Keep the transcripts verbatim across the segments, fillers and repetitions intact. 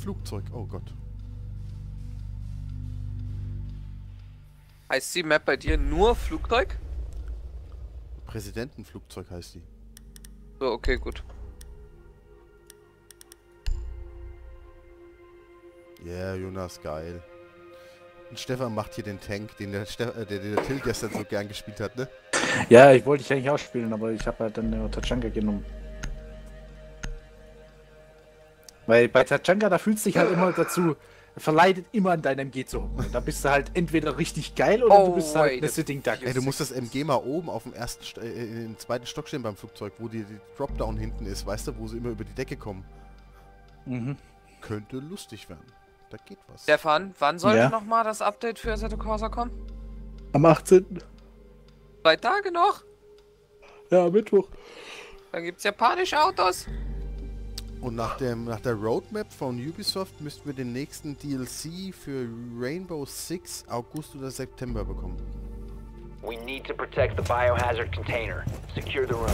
Flugzeug. Oh Gott. Heißt die Map bei dir nur Flugzeug? Präsidentenflugzeug heißt die. So, okay, gut. Ja, yeah, Jonas, geil. Und Stefan macht hier den Tank, den der, Ste äh, der, der Till gestern so gern gespielt hat, ne? Ja, ich wollte dich eigentlich auch spielen, aber ich habe halt dann eine Tachanka genommen. Weil bei Tachanka, da fühlst du dich halt immer dazu, verleitet immer an deinem M G zu hocken. Da bist du halt entweder richtig geil oder Oh, du bist halt wait. eine Sitting Duck. Ey, du musst das M G mal oben auf dem ersten, St äh, im zweiten Stock stehen beim Flugzeug, wo die, die Dropdown hinten ist, weißt du, wo sie immer über die Decke kommen. Mhm. Könnte lustig werden. Da geht was. Stefan, wann soll Ja? nochmal das Update für Assetto Corsa kommen? Am achtzehnten Zwei Tage noch? Ja, Mittwoch. Dann gibt's japanische Autos. Und nach, dem, nach der Roadmap von Ubisoft müssten wir den nächsten D L C für Rainbow Six August oder September bekommen. We need to protect the biohazard container. Secure the room.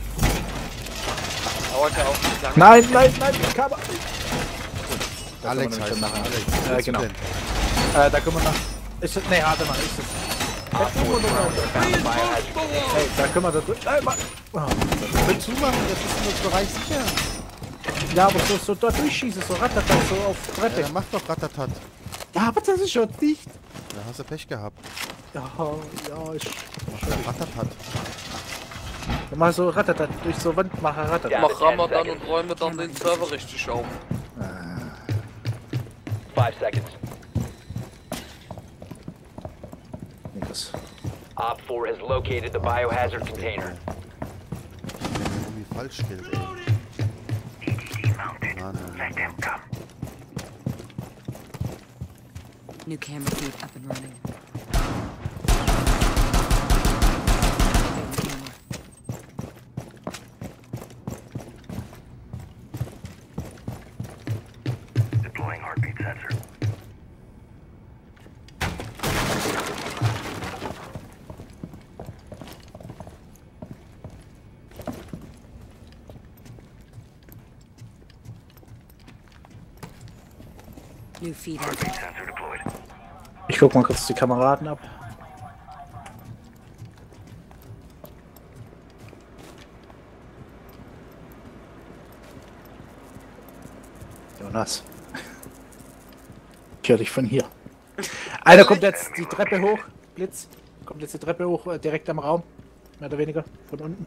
Dauert ja auch nicht lange. Nein, nein, nein, Kamera. Da Alex können wir heißt nämlich dann Alex. nachher- Was Ja, willst du genau. denn? Äh, da können wir nach... Ist das... Nee, warte mal, ist das... Op four drone found the biohazard container. Hey, da können wir da durch... Nein, Mann. Oh, Willst du machen? Das ist in unserem Bereich sicher. ja, aber so, so dort durchschießen, so rattert so auf Ja, Treppe. dann mach doch Ratatat. Ja, aber das ist schon dicht. Da hast du Pech gehabt. Ja, ja, ich... Mach doch Ratatat. Mal so rattert durch so Wandmacher rattert. Ja. Mach Ramadan und räume dann den Server richtig auf. Five seconds. Nee, das... Op four has located the biohazard container. Irgendwie falsch stellt, ey. Mann, Mann, Mann. New camera feed up and running. Deploying heartbeat sensor. New feed up. Sensor deployed. Ich guck mal kurz die Kameraden ab. Jonas. Ich höre dich von hier. Einer kommt jetzt die Treppe hoch. Blitz. Kommt jetzt die Treppe hoch, äh, direkt am Raum. Mehr oder weniger. Von unten.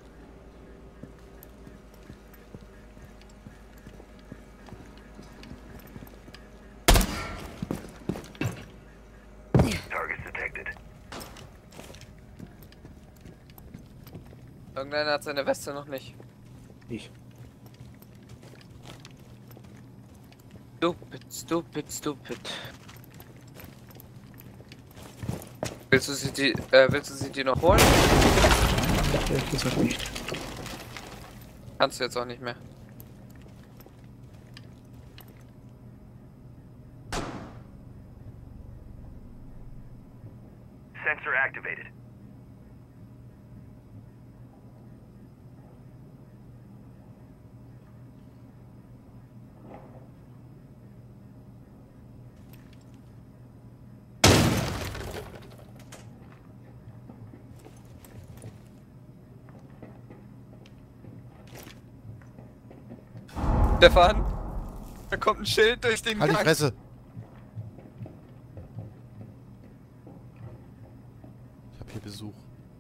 Targets detected. Irgendeiner hat seine Weste noch nicht. Ich. Stupid, stupid, stupid. Willst du sie die, äh, willst du sie dir noch holen? Ehrlich gesagt nicht. Kannst du jetzt auch nicht mehr. Sensor activated. Stefan, da kommt ein Schild durch den Halt die Gang. Fresse! Ich hab hier Besuch.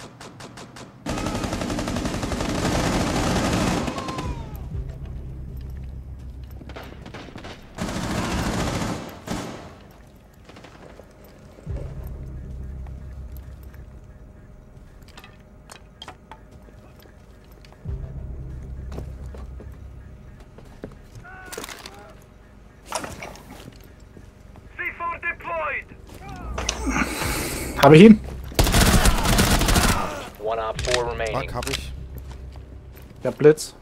C four deployed. Habe ich ihn? One op four remaining. Fuck, hab ich. Der Blitz.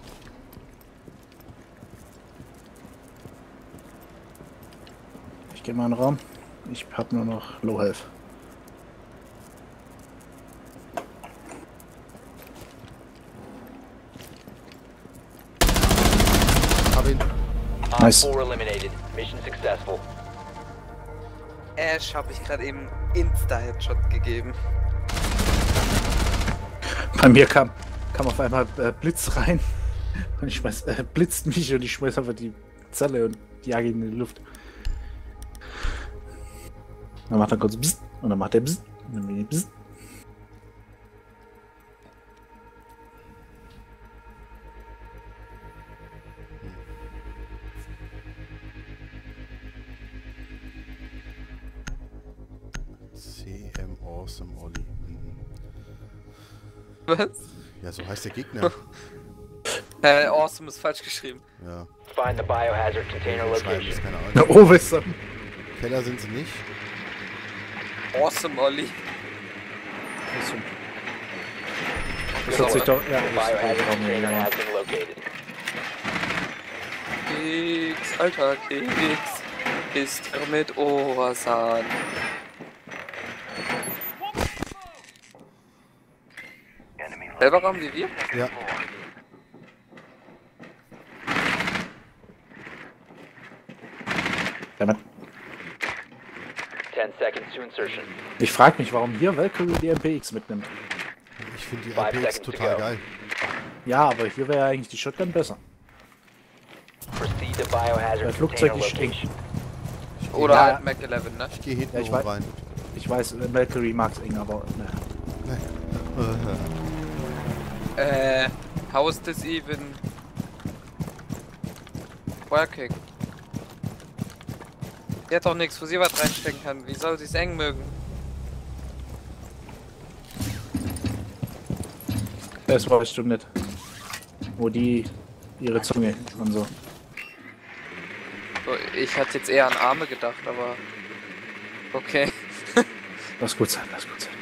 Ich gehe mal in den Raum. Ich habe nur noch Low Health. Hab ihn. Op Nice. four eliminated. Mission successful. Ash habe ich gerade eben Insta-Headshot gegeben. Bei mir kam, kam auf einmal äh, Blitz rein und ich schmeiß, äh, blitzt mich und ich schmeiß einfach die Zelle und jage ihn in die Luft. Dann macht er kurz Bzzzt und dann macht er Bzzzt und dann bin ich Bzzzt. C M Awesome Olli. Mhm. Was? Ja, so heißt der Gegner. Äh, awesome ist falsch geschrieben. Ja. Find the biohazard container Schreiben location. ist keine Ahnung. Da oben ist er. Keller sind sie nicht. Awesome, Olli. Das hört sich doch. Ja, The das biohazard ist container doch. has been located. Keks, alter Keks. Ist er mit Orasan. Selber Raum wie wir? Ja. Damit. ten seconds to insertion. Ich frage mich, warum hier Valkyrie die M P X mitnimmt. Ich finde die Five R P X seconds to total go. geil. Ja, aber hier wäre eigentlich die Shotgun besser. Proceed to biohazard Bei Flugzeug container ist eng. location. Oder Ja. halt Mac elf, ne? Ich gehe hinten Ja, ich rum weiß- rein. Ich weiß, äh, Valkyrie mag es eng, aber ne. Äh, Äh, how is this even working? Die hat doch nichts, wo sie was reinstecken kann. Wie soll sie es eng mögen? Das weißt du nicht. Wo die ihre Zunge und so. So, ich hatte jetzt eher an Arme gedacht, aber okay. Lass gut sein, lass gut sein.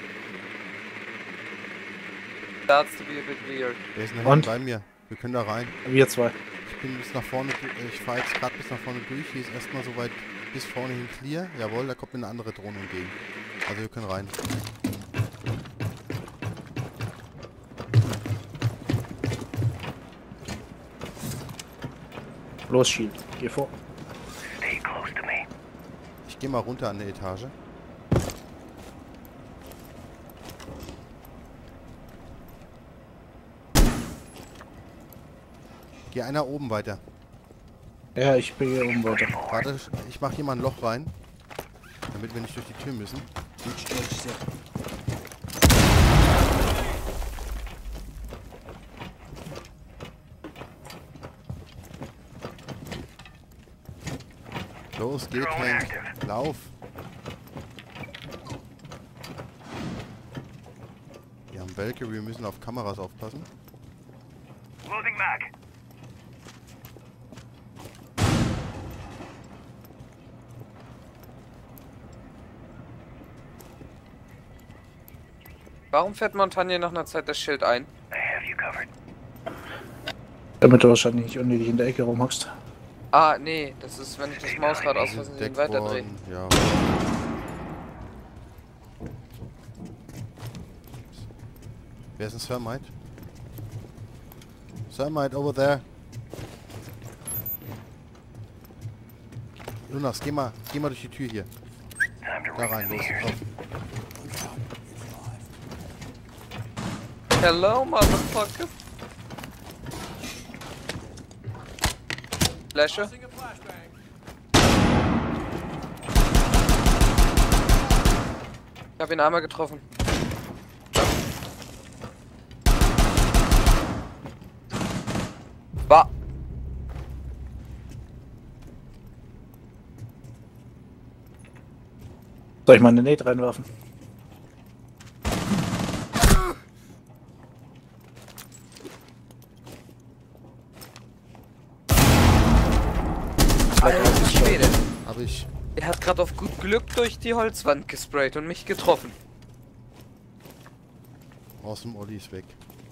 Starts to be a bit weird. der ist noch Und? hinten bei mir. Wir können da rein. Wir zwei. Ich bin bis nach vorne, du- ich fahre jetzt gerade bis nach vorne durch. Hier ist erstmal soweit bis vorne hin clear. Jawohl, da kommt mir eine andere Drohne entgegen. Also wir können rein. Los, Shield. Geh vor. Ich gehe mal runter an der Etage. Geh einer oben weiter. Ja, ich bin hier oben weiter. Warte, ich mache hier mal ein Loch rein. Damit wir nicht durch die Tür müssen. Los, geht, Hank. Lauf. Wir haben Valkyrie, wir müssen auf Kameras aufpassen. Warum fährt Montagne nach einer Zeit das Schild ein? Damit du wahrscheinlich nicht unnötig in der Ecke rumhockst. Ah, nee, das ist, wenn ich das Mausrad aus Wir sind Versehen entdeckt weiterdrehe. worden. Ja. Wer ist ein Thermite? Thermite over there. Jonas, geh mal, geh mal durch die Tür hier. Da rein, los. Auf. Hello, motherfucker. Flasche. Ich hab ihn einmal getroffen. War. Soll ich mal eine Nate reinwerfen? Alter Schwede. Hab ich. Er hat gerade auf gut Glück durch die Holzwand gesprayt und mich getroffen. Awesome Olli ist weg.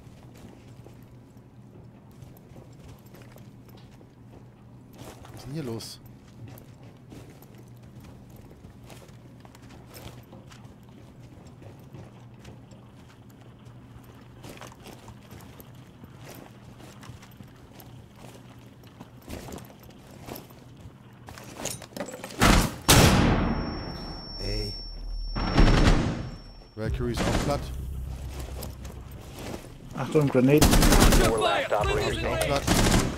Was ist denn hier los? Valkyrie ist auch platt. Achtung, Grenade. Four last operator Auch standing. platt.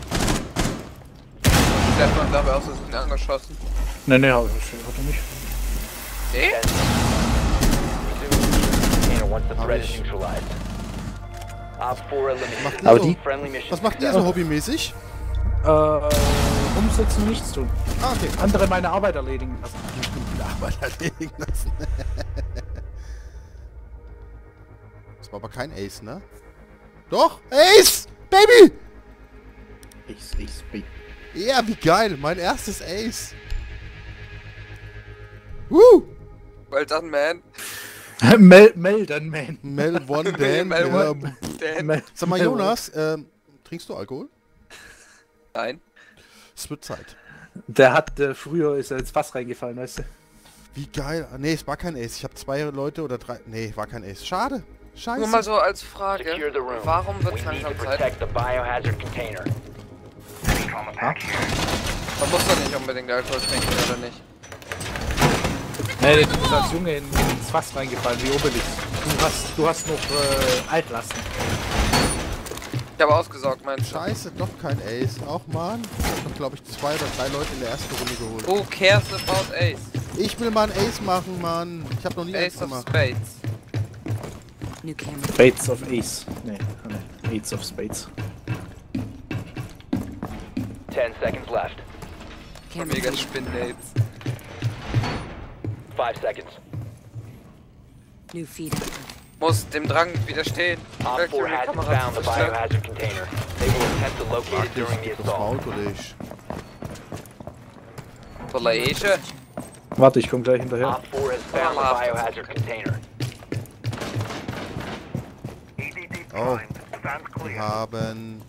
Stefan, glaube ich, aus Versehen angeschossen. Ne, ne, hat er nicht. Eh? Container once the Hab threat is ich. neutralized. Op four eliminated. Macht ihr Aber so? die- Friendly mission. Was macht ihr so hobbymäßig? Äh, umsetzen, nichts tun. Ah, okay. Andere meine Arbeit erledigen lassen. Arbeit erledigen lassen. Das war aber kein Ace, ne? Doch! Ace! Baby! Ich, ich, ich. Ja, wie geil! Mein erstes Ace! Woo! Well done, man. Mel melden, man. Mel One Dan. Mel ja, One Dan. Mel Sag mal, Jonas, ähm, trinkst du Alkohol? Nein. Es wird Zeit. Der hat, äh, früher ist er ins Fass reingefallen, weißt du? Wie geil. Ah, nee, es war kein Ace. Ich habe zwei Leute oder drei... Nee, war kein Ace. Schade. Scheiße. Nur mal so als Frage, Secure the room. warum wird We es need to langsam Zeit? protect the biohazard container. Man muss doch nicht unbedingt Alkohol trinken, oder nicht? Nee, du bist als Junge in, ins Fass reingefallen, wie Obelix. Du hast, du hast noch äh, Altlasten. Ich habe ausgesorgt, mein Schatz. Scheiße, doch kein Ace. Auch Mann. Ich habe, glaube ich, zwei oder drei Leute in der ersten Runde geholt. Who cares about Ace? Ich will mal ein Ace machen, Mann. Ich habe noch nie Ace Ace of gemacht. Spades. New camera. Spades of Ace. Nee, nee. Eights of Spades. Ten seconds left. Camera Mega feed. Spindates. Five seconds. New feed active. Muss dem Drang widerstehen. Op four Valkyrie hasn't Kamera found zu the zerstören. biohazard container. They will attempt to locate it during the Das assault. Maut oder ich? Voller Esche. Warte, ich komm gleich hinterher. Op four has found the biohazard container. Oh. Wir haben...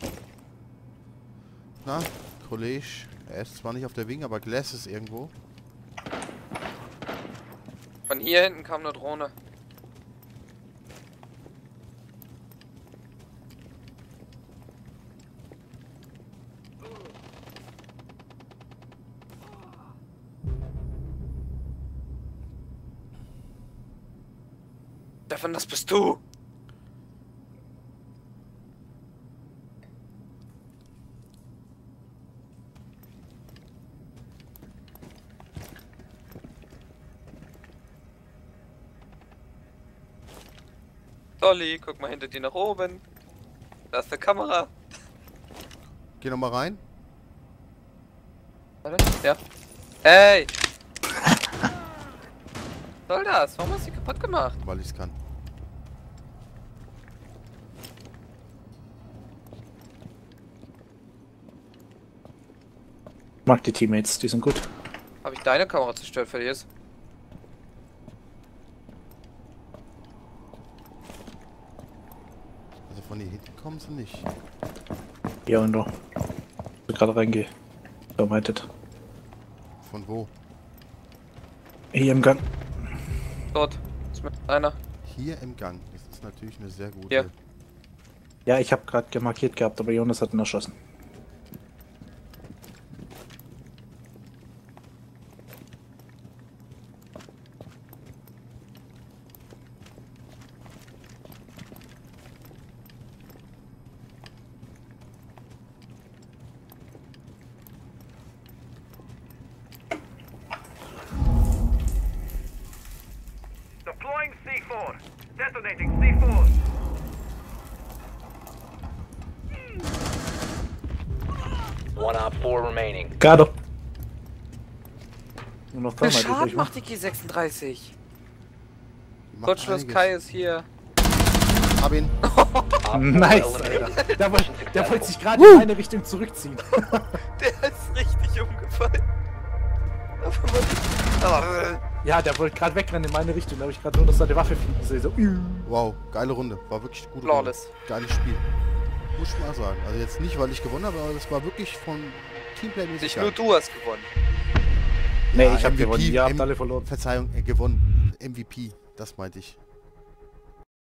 Na, Kollege. Er ist zwar nicht auf der Wing, aber Glass ist irgendwo. Von hier hinten kam eine Drohne. Stefan, das bist du! Dolly, guck mal hinter dir nach oben. Da ist eine Kamera. Geh noch mal rein. Warte, ja. Ey! Was soll das? Warum hast du die kaputt gemacht? Weil ich es kann. Ich mag die Teammates, die sind gut. Habe ich deine Kamera zerstört für dich? Also von hier hinten kommen sie nicht. Ja und da. Ich gerade reingehe. Vermeidet. Von wo? Hier im Gang. Dort. Ist mit einer. Hier im Gang. Das ist natürlich eine sehr gute... Ja. Ja, ich habe gerade gemarkiert gehabt, aber Jonas hat ihn erschossen. Deploying C four. Detonating C four. One op four remaining. Gado. Nur noch Wie viel dreimal Schaden übrig, macht die G sechsunddreißig? Die macht Kurzschluss einiges. Kai ist hier. Hab ihn. Op four Nice, eliminated. Alter. Der, wollte- Mission der wollte successful. sich gerade in meine Richtung zurückziehen. Der ist richtig umgefallen. Aber Ja, der wollte gerade wegrennen in meine Richtung. Da habe ich gerade nur noch seine Waffe fliegen gesehen. So, uh. Wow, geile Runde. War wirklich eine gute Flawless. Runde. Geiles Spiel. Muss ich mal sagen. Also jetzt nicht, weil ich gewonnen habe, aber das war wirklich von Teamplay-mäßig nicht geil. nur du hast gewonnen. Nee, Ja, ich habe M V P, gewonnen. Ihr habt M- alle verloren. Verzeihung, äh, gewonnen. M V P, das meinte ich.